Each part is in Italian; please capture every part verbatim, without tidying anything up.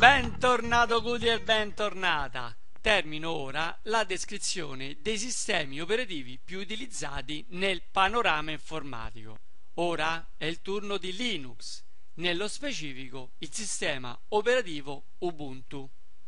Bentornato Cudi e bentornata! Termino ora la descrizione dei sistemi operativi più utilizzati nel panorama informatico. Ora è il turno di Linux, nello specifico il sistema operativo Ubuntu.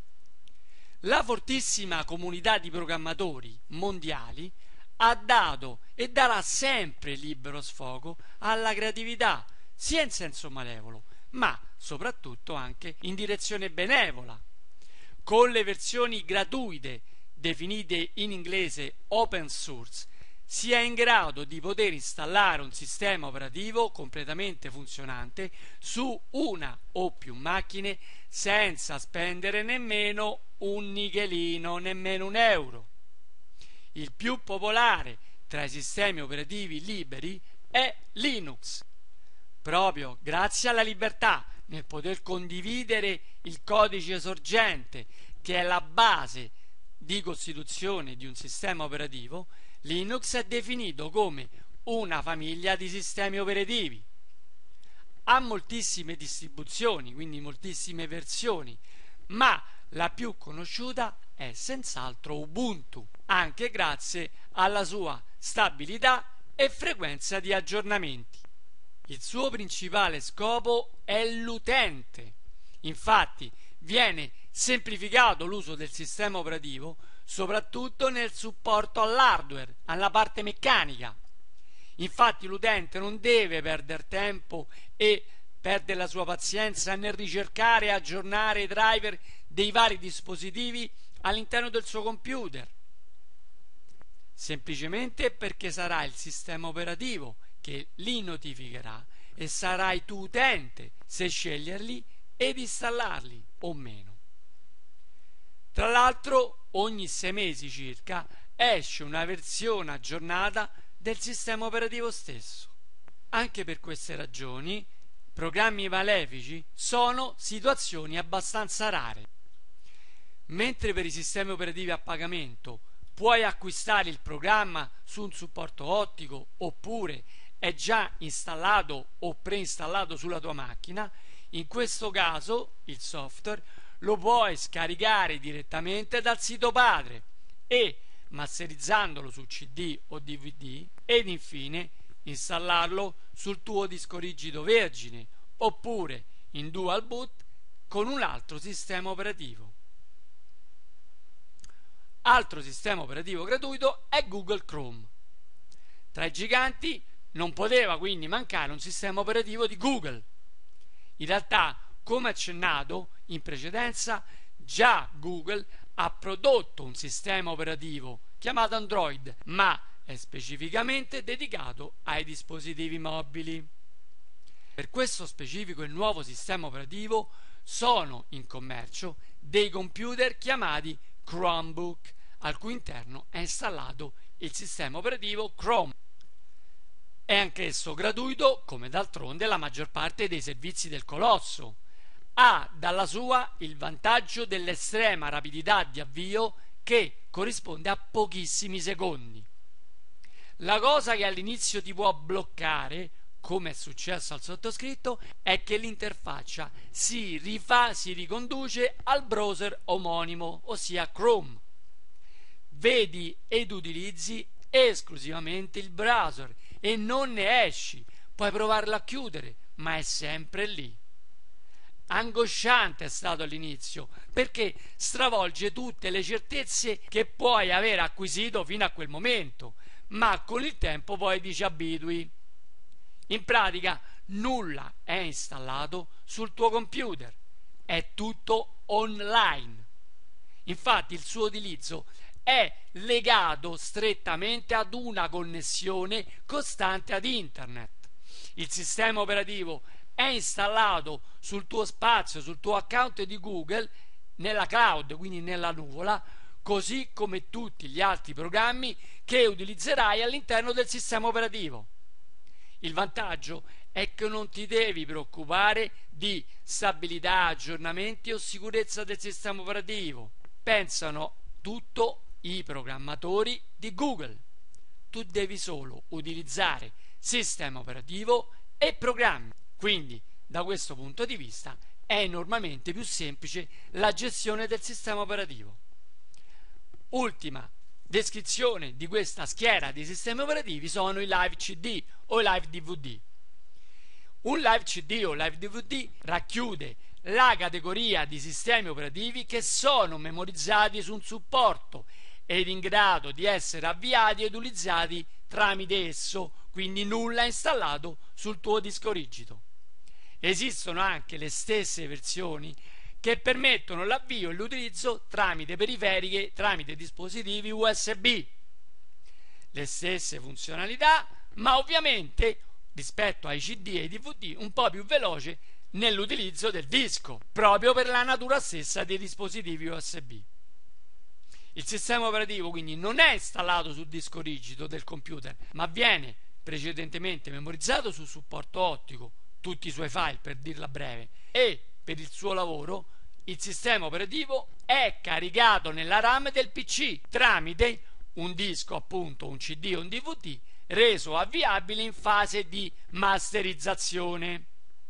La fortissima comunità di programmatori mondiali ha dato e darà sempre libero sfogo alla creatività, sia in senso malevolo, ma soprattutto anche in direzione benevola. Con le versioni gratuite, definite in inglese open source, si è in grado di poter installare un sistema operativo completamente funzionante su una o più macchine senza spendere nemmeno un nichelino, nemmeno un euro. Il più popolare tra i sistemi operativi liberi è Linux, proprio grazie alla libertà nel poter condividere il codice sorgente, che è la base di costituzione di un sistema operativo. Linux è definito come una famiglia di sistemi operativi. Ha moltissime distribuzioni, quindi moltissime versioni, ma la più conosciuta è senz'altro Ubuntu, anche grazie alla sua stabilità e frequenza di aggiornamenti. Il suo principale scopo è l'utente. Infatti viene semplificato l'uso del sistema operativo soprattutto nel supporto all'hardware, alla parte meccanica. Infatti l'utente non deve perdere tempo e perdere la sua pazienza nel ricercare e aggiornare i driver dei vari dispositivi all'interno del suo computer, semplicemente perché sarà il sistema operativo che li notificherà e sarai tu utente se sceglierli ed installarli o meno. Tra l'altro ogni sei mesi circa esce una versione aggiornata del sistema operativo stesso. Anche per queste ragioni programmi malefici sono situazioni abbastanza rare. Mentre per i sistemi operativi a pagamento puoi acquistare il programma su un supporto ottico oppure è già installato o preinstallato sulla tua macchina, in questo caso il software lo puoi scaricare direttamente dal sito padre e, masterizzandolo su C D o D V D, ed infine installarlo sul tuo disco rigido vergine oppure in dual boot con un altro sistema operativo. Altro sistema operativo gratuito è Google Chrome. Tra i giganti non poteva quindi mancare un sistema operativo di Google. In realtà, come accennato in precedenza, già Google ha prodotto un sistema operativo chiamato Android, ma è specificamente dedicato ai dispositivi mobili. Per questo specifico e nuovo sistema operativo sono in commercio dei computer chiamati Chromebook, al cui interno è installato il sistema operativo Chrome. È anch'esso gratuito, come d'altronde la maggior parte dei servizi del colosso. Ha dalla sua il vantaggio dell'estrema rapidità di avvio, che corrisponde a pochissimi secondi. La cosa che all'inizio ti può bloccare, come è successo al sottoscritto, è che l'interfaccia si rifà, si riconduce al browser omonimo, ossia Chrome. Vedi ed utilizzi esclusivamente il browser e non ne esci. Puoi provarlo a chiudere, ma è sempre lì. Angosciante è stato all'inizio, perché stravolge tutte le certezze che puoi aver acquisito fino a quel momento, ma con il tempo poi ti ci abitui. In pratica nulla è installato sul tuo computer, è tutto online. Infatti il suo utilizzo è legato strettamente ad una connessione costante ad internet. Il sistema operativo è installato sul tuo spazio, sul tuo account di Google, nella cloud, quindi nella nuvola, così come tutti gli altri programmi che utilizzerai all'interno del sistema operativo. Il vantaggio è che non ti devi preoccupare di stabilità, aggiornamenti o sicurezza del sistema operativo. Pensano tutto i programmatori di Google. Tu devi solo utilizzare sistema operativo e programmi. Quindi, da questo punto di vista, è è enormemente più semplice la gestione del sistema operativo. Ultima descrizione di questa schiera di sistemi operativi sono i live C D o i live D V D. Un live C D o live D V D racchiude la categoria di sistemi operativi che sono memorizzati su un supporto ed in grado di essere avviati ed utilizzati tramite esso, quindi nulla è installato sul tuo disco rigido. Esistono anche le stesse versioni che permettono l'avvio e l'utilizzo tramite periferiche, tramite dispositivi U S B. Le stesse funzionalità, ma ovviamente rispetto ai C D e ai D V D un po' più veloce nell'utilizzo del disco, proprio per la natura stessa dei dispositivi U S B. Il sistema operativo quindi non è installato sul disco rigido del computer, ma viene precedentemente memorizzato sul supporto ottico, tutti i suoi file per dirla breve, e per il suo lavoro il sistema operativo è caricato nella RAM del P C tramite un disco, appunto un C D o un D V D, reso avviabile in fase di masterizzazione.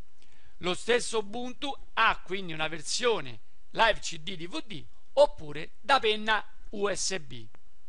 Lo stesso Ubuntu ha quindi una versione Live C D D V D oppure da penna U S B.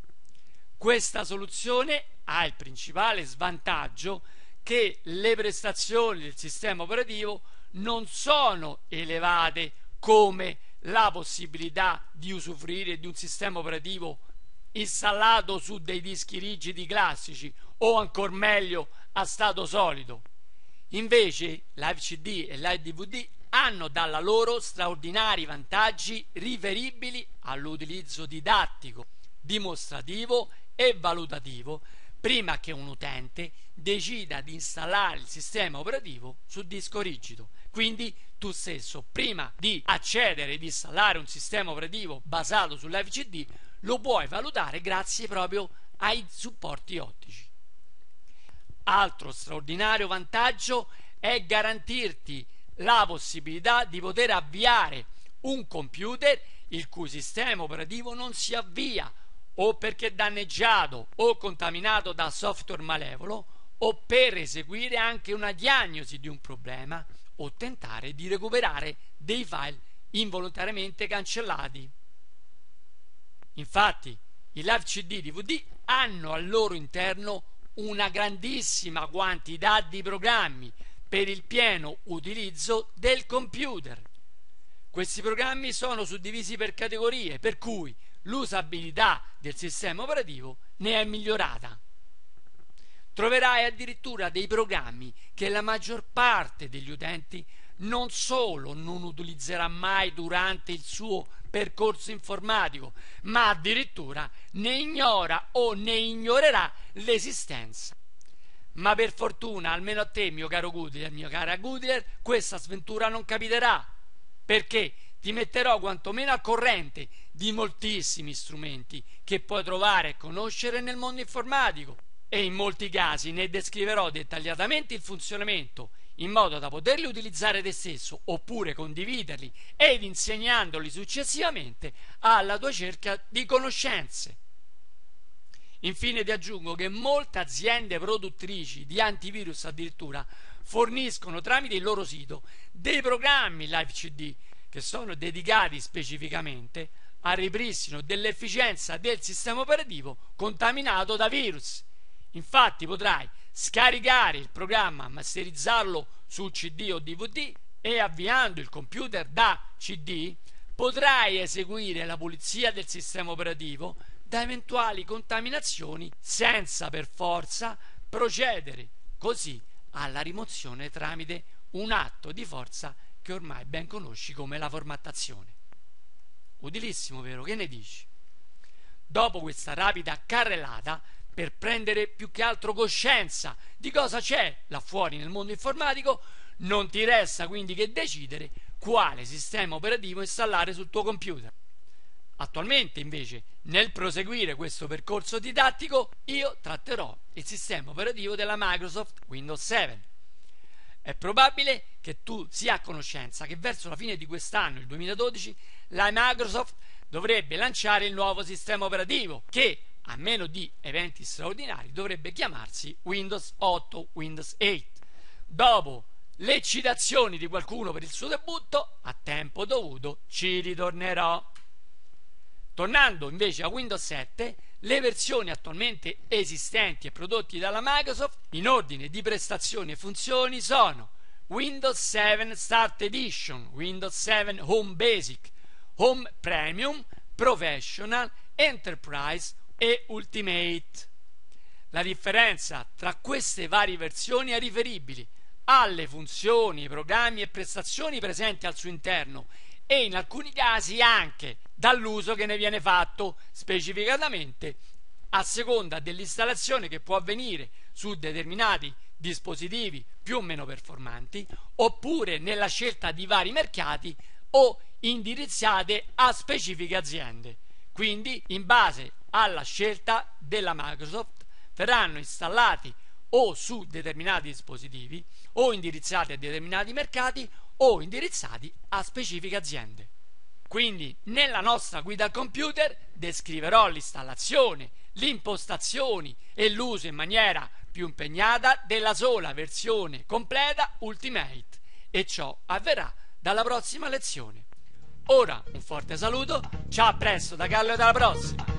Questa soluzione ha il principale svantaggio che le prestazioni del sistema operativo non sono elevate come la possibilità di usufruire di un sistema operativo installato su dei dischi rigidi classici o ancor meglio a stato solido. Invece Live C D e Live D V D hanno dalla loro straordinari vantaggi riferibili all'utilizzo didattico, dimostrativo e valutativo prima che un utente decida di installare il sistema operativo su disco rigido. Quindi tu stesso, prima di accedere ed installare un sistema operativo basato su Live C D, lo puoi valutare grazie proprio ai supporti ottici. Altro straordinario vantaggio è garantirti la possibilità di poter avviare un computer il cui sistema operativo non si avvia o perché è danneggiato o contaminato da software malevolo, o per eseguire anche una diagnosi di un problema o tentare di recuperare dei file involontariamente cancellati. Infatti i Live C D D V D hanno al loro interno una grandissima quantità di programmi per il pieno utilizzo del computer. Questi programmi sono suddivisi per categorie, per cui l'usabilità del sistema operativo ne è migliorata. Troverai addirittura dei programmi che la maggior parte degli utenti non solo non utilizzerà mai durante il suo percorso informatico, ma addirittura ne ignora o ne ignorerà l'esistenza. Ma per fortuna, almeno a te, mio caro Goodler, mio cara Goodler, questa sventura non capiterà, perché ti metterò quantomeno al corrente di moltissimi strumenti che puoi trovare e conoscere nel mondo informatico, e in molti casi ne descriverò dettagliatamente il funzionamento in modo da poterli utilizzare te stesso oppure condividerli ed insegnandoli successivamente alla tua cerca di conoscenze. Infine ti aggiungo che molte aziende produttrici di antivirus addirittura forniscono tramite il loro sito dei programmi Live C D che sono dedicati specificamente al ripristino dell'efficienza del sistema operativo contaminato da virus. Infatti potrai scaricare il programma, masterizzarlo su C D o D V D e avviando il computer da C D potrai eseguire la pulizia del sistema operativo da eventuali contaminazioni senza per forza procedere così alla rimozione tramite un atto di forza che ormai ben conosci come la formattazione. Utilissimo, vero? Che ne dici? Dopo questa rapida carrellata per prendere più che altro coscienza di cosa c'è là fuori nel mondo informatico, non ti resta quindi che decidere quale sistema operativo installare sul tuo computer. Attualmente invece, nel proseguire questo percorso didattico, io tratterò il sistema operativo della Microsoft Windows sette. È probabile che tu sia a conoscenza che verso la fine di quest'anno, il duemiladodici, la Microsoft dovrebbe lanciare il nuovo sistema operativo che, a meno di eventi straordinari, dovrebbe chiamarsi Windows otto, Windows otto. Dopo le citazioni di qualcuno per il suo debutto, a tempo dovuto ci ritornerò. Tornando invece a Windows sette, le versioni attualmente esistenti e prodotte dalla Microsoft in ordine di prestazioni e funzioni sono Windows sette Start Edition, Windows sette Home Basic, Home Premium, Professional, Enterprise e Ultimate. La differenza tra queste varie versioni è riferibile alle funzioni, programmi e prestazioni presenti al suo interno e in alcuni casi anche dall'uso che ne viene fatto, specificatamente a seconda dell'installazione che può avvenire su determinati dispositivi più o meno performanti, oppure nella scelta di vari mercati o indirizzate a specifiche aziende. Quindi, in base alla scelta della Microsoft, verranno installati o su determinati dispositivi o indirizzati a determinati mercati o indirizzati a specifiche aziende. Quindi nella nostra guida al computer descriverò l'installazione, le impostazioni e l'uso in maniera più impegnata della sola versione completa Ultimate, e ciò avverrà dalla prossima lezione. Ora un forte saluto, ciao, a presto da Carlo e alla prossima!